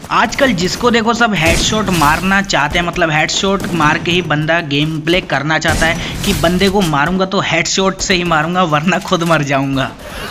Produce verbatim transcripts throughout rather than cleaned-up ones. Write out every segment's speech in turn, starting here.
आजकल जिसको देखो सब हेडशॉट मारना चाहते हैं, मतलब हेडशॉट मार के ही बंदा गेम प्ले करना चाहता है कि बंदे को मारूंगा तो हेडशॉट से ही मारूंगा वरना खुद मर जाऊंगा।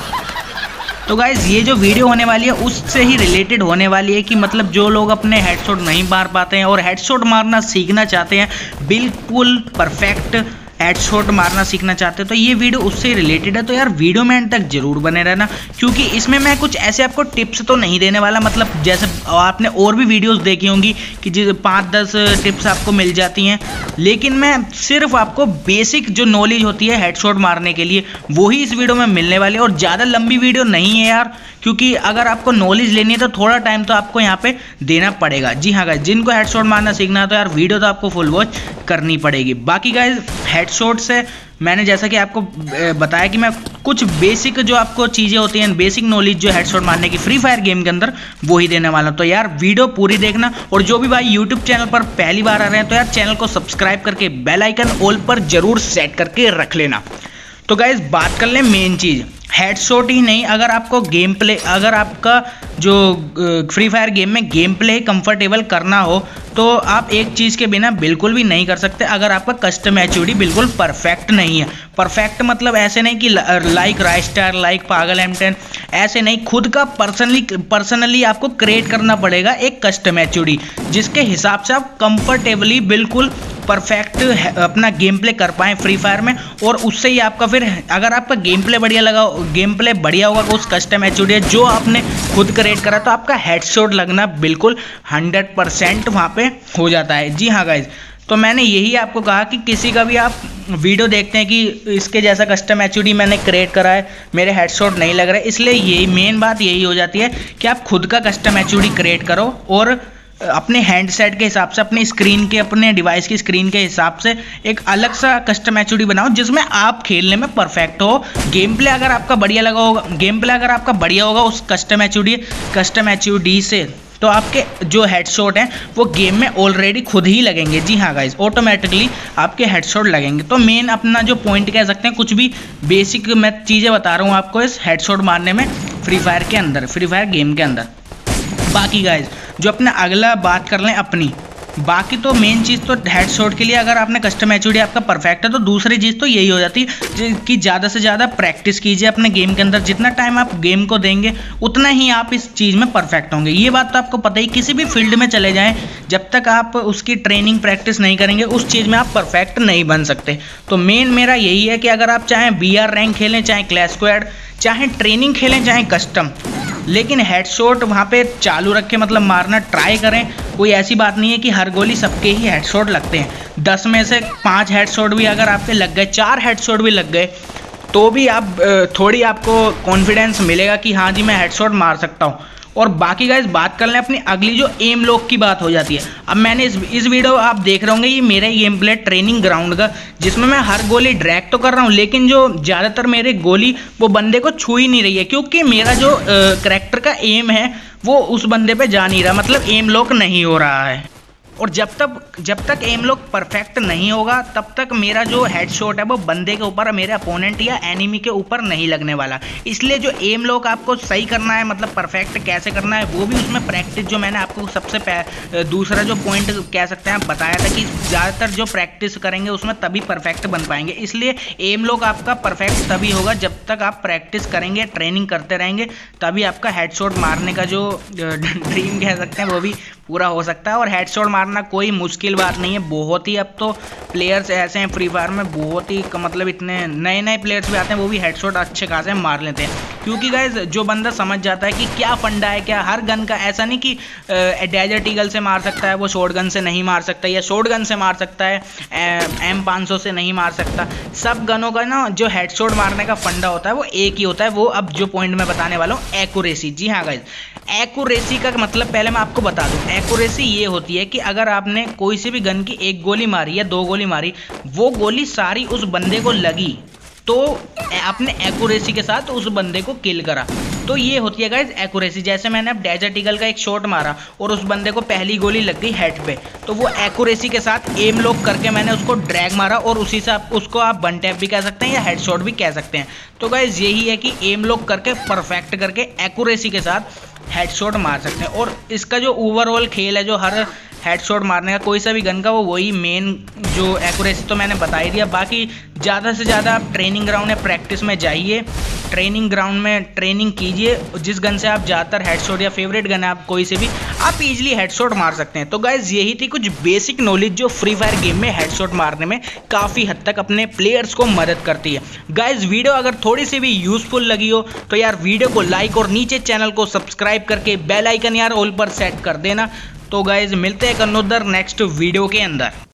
तो गाइज ये जो वीडियो होने वाली है उससे ही रिलेटेड होने वाली है कि मतलब जो लोग अपने हेडशॉट नहीं मार पाते हैं और हेडशॉट मारना सीखना चाहते हैं, बिल्कुल परफेक्ट हेडशॉट मारना सीखना चाहते हो, तो ये वीडियो उससे रिलेटेड है। तो यार वीडियो में एंड तक जरूर बने रहना, क्योंकि इसमें मैं कुछ ऐसे आपको टिप्स तो नहीं देने वाला, मतलब जैसे आपने और भी वीडियोस देखी होंगी कि जो पाँच दस टिप्स आपको मिल जाती हैं, लेकिन मैं सिर्फ आपको बेसिक जो नॉलेज होती है हेडशॉट मारने के लिए वही इस वीडियो में मिलने वाली है। और ज़्यादा लंबी वीडियो नहीं है यार, क्योंकि अगर आपको नॉलेज लेनी है तो थोड़ा टाइम तो आपको यहाँ पे देना पड़ेगा। जी हाँ गाइज, जिनको हेडशॉट मारना सीखना है तो यार वीडियो तो आपको फुल वॉच करनी पड़ेगी। बाकी गाइज हेडशॉट से मैंने जैसा कि आपको बताया कि मैं कुछ बेसिक जो आपको चीज़ें होती हैं, बेसिक नॉलेज जो हेडशॉट मारने की फ्री फायर गेम के अंदर वो ही देने वाला हूं। तो यार वीडियो पूरी देखना, और जो भी भाई यूट्यूब चैनल पर पहली बार आ रहे हैं तो यार चैनल को सब्सक्राइब करके बेल आइकन ऑल पर जरूर सेट करके रख लेना। तो गाइज बात कर लें मेन चीज़, हेडशॉट ही नहीं, अगर आपको गेम प्ले, अगर आपका जो फ्री फायर गेम में गेम प्ले कंफर्टेबल करना हो तो आप एक चीज़ के बिना बिल्कुल भी नहीं कर सकते। अगर आपका कस्टम एचयूडी बिल्कुल परफेक्ट नहीं है, परफेक्ट मतलब ऐसे नहीं कि लाइक राइस्टार, लाइक पागल एम टेन, ऐसे नहीं, खुद का पर्सनली पर्सनली आपको क्रिएट करना पड़ेगा एक कस्टम एचयूडी जिसके हिसाब से आप कंफर्टेबली बिल्कुल परफेक्ट अपना गेम प्ले कर पाएँ फ्री फायर में। और उससे ही आपका फिर अगर आपका गेम प्ले बढ़िया लगा, गेम प्ले बढ़िया होगा उस कस्टम एचयूडी जो आपने खुद क्रिएट करा, तो आपका हेडशॉट लगना बिल्कुल हंड्रेड परसेंट वहाँ पे हो जाता है। जी हाँ गाइज, तो मैंने यही आपको कहा कि किसी का भी आप वीडियो देखते हैं कि इसके जैसा कस्टम एचयूडी मैंने क्रिएट करा है, मेरे हेडशॉट नहीं लग रहे, इसलिए यही मेन बात यही हो जाती है कि आप खुद का कस्टम एचयूडी क्रिएट करो और अपने हैंडसेट के हिसाब से, अपनी स्क्रीन के, अपने डिवाइस की स्क्रीन के हिसाब से एक अलग सा कस्टम एचयूडी बनाओ जिसमें आप खेलने में परफेक्ट हो। गेम प्ले अगर आपका बढ़िया लगा होगा, गेम प्ले अगर आपका बढ़िया होगा उस कस्टम एचयूडी कस्टम एचयूडी से, तो आपके जो हेडशॉट हैं वो गेम में ऑलरेडी खुद ही लगेंगे। जी हाँ गाइज, ऑटोमेटिकली आपके हेडशॉट लगेंगे। तो मेन अपना जो पॉइंट कह सकते हैं, कुछ भी बेसिक मैं चीज़ें बता रहा हूँ आपको इस हेडशॉट मारने में फ्री फायर के अंदर, फ्री फायर गेम के अंदर। बाकी गाइज जो अपना अगला बात कर लें अपनी, बाकी तो मेन चीज़ तो हेडशॉट के लिए अगर आपने कस्टम एचयूडी आपका परफेक्ट है तो दूसरी चीज़ तो यही हो जाती है कि ज़्यादा से ज़्यादा प्रैक्टिस कीजिए अपने गेम के अंदर। जितना टाइम आप गेम को देंगे उतना ही आप इस चीज़ में परफेक्ट होंगे। ये बात तो आपको पता ही, किसी भी फील्ड में चले जाएं, जब तक आप उसकी ट्रेनिंग प्रैक्टिस नहीं करेंगे उस चीज़ में आप परफेक्ट नहीं बन सकते। तो मेन मेरा यही है कि अगर आप चाहें बी आर रैंक खेलें, चाहे क्लैश स्क्वाड, चाहे ट्रेनिंग खेलें, चाहे कस्टम, लेकिन हेडशॉट वहाँ पे चालू रखें, मतलब मारना ट्राई करें। कोई ऐसी बात नहीं है कि हर गोली सबके ही हेडशॉट लगते हैं। दस में से पाँच हेडशॉट भी अगर आपके लग गए, चार हेडशॉट भी लग गए, तो भी आप थोड़ी आपको कॉन्फिडेंस मिलेगा कि हाँ जी मैं हेडशॉट मार सकता हूँ। और बाकी गाइस बात कर लें अपनी अगली जो एम लॉक की बात हो जाती है। अब मैंने इस इस वीडियो आप देख रहे होंगे, ये मेरा गेम प्ले ट्रेनिंग ग्राउंड का, जिसमें मैं हर गोली ड्रैग तो कर रहा हूँ, लेकिन जो ज़्यादातर मेरे गोली वो बंदे को छू ही नहीं रही है, क्योंकि मेरा जो करैक्टर का एम है वो उस बंदे पे जा नहीं रहा, मतलब एम लॉक नहीं हो रहा है। और जब तक जब तक एम लॉक परफेक्ट नहीं होगा तब तक मेरा जो हेडशॉट है वो बंदे के ऊपर, मेरे अपोनेंट या एनिमी के ऊपर नहीं लगने वाला। इसलिए जो एम लॉक आपको सही करना है, मतलब परफेक्ट कैसे करना है, वो भी उसमें प्रैक्टिस, जो मैंने आपको सबसे दूसरा जो पॉइंट कह सकते हैं बताया था कि ज़्यादातर जो प्रैक्टिस करेंगे उसमें तभी परफेक्ट बन पाएंगे। इसलिए एम लॉक आपका परफेक्ट तभी होगा जब तक आप प्रैक्टिस करेंगे, ट्रेनिंग करते रहेंगे, तभी आपका हेडशॉट मारने का जो ड्रीम कह सकते हैं वो भी पूरा हो सकता है। और हेडशॉट मारना कोई मुश्किल बात नहीं है, बहुत ही अब तो प्लेयर्स ऐसे हैं फ्री फायर में, बहुत ही मतलब इतने नए नए प्लेयर्स भी आते हैं वो भी हेडशॉट अच्छे खासे मार लेते हैं। क्योंकि गाइज जो बंदा समझ जाता है कि क्या फंडा है, क्या हर गन का, ऐसा नहीं कि डेजर्ट ईगल से मार सकता है वो शॉर्ट गन से नहीं मार सकता, या शॉर्ट गन से मार सकता है एम पाँच सौ से नहीं मार सकता। सब गनों का ना जो हेडशॉट मारने का फंडा होता है वो एक ही होता है, वो अब जो पॉइंट मैं बताने वाला हूँ एक्यूरेसी। जी हाँ गाइज, एक्यूरेसी का मतलब पहले मैं आपको बता दूं, एक्यूरेसी ये होती है कि अगर आपने कोई सी भी गन की एक गोली मारी या दो गोली मारी, वो गोली सारी उस बंदे को लगी तो आपने एक्यूरेसी के साथ उस बंदे को किल करा। तो ये होती है गाइज एक्यूरेसी। जैसे मैंने अब डेजर्ट ईगल का एक शॉट मारा और उस बंदे को पहली गोली लग गई हेड पे, तो वो एक्यूरेसी के साथ एम लॉक करके मैंने उसको ड्रैग मारा और उसी से आप उसको आप वन टैप भी कह सकते हैं या हेडशॉट भी कह सकते हैं। तो गाइज यही है कि एम लॉक करके परफेक्ट करके एक्यूरेसी के साथ हेडशॉट मार सकते हैं। और इसका जो ओवरऑल खेल है, जो हर हेडशॉट मारने का कोई सा भी गन का, वो वही मेन जो एक्यूरेसी तो मैंने बता ही दिया। बाकी ज़्यादा से ज़्यादा आप ट्रेनिंग ग्राउंड या प्रैक्टिस में जाइए, ट्रेनिंग ग्राउंड में ट्रेनिंग कीजिए। जिस गन से आप ज़्यादातर हेडशॉट या फेवरेट गन है आप कोई से भी आप इजीली हेडशॉट मार सकते हैं। तो गाइज यही थी कुछ बेसिक नॉलेज जो फ्री फायर गेम में हेडशॉट मारने में काफ़ी हद तक अपने प्लेयर्स को मदद करती है। गाइज वीडियो अगर थोड़ी सी भी यूजफुल लगी हो तो यार वीडियो को लाइक और नीचे चैनल को सब्सक्राइब करके बेल आइकन यार ऑल पर सेट कर देना। तो गाइज मिलते हैं अनदर नेक्स्ट वीडियो के अंदर।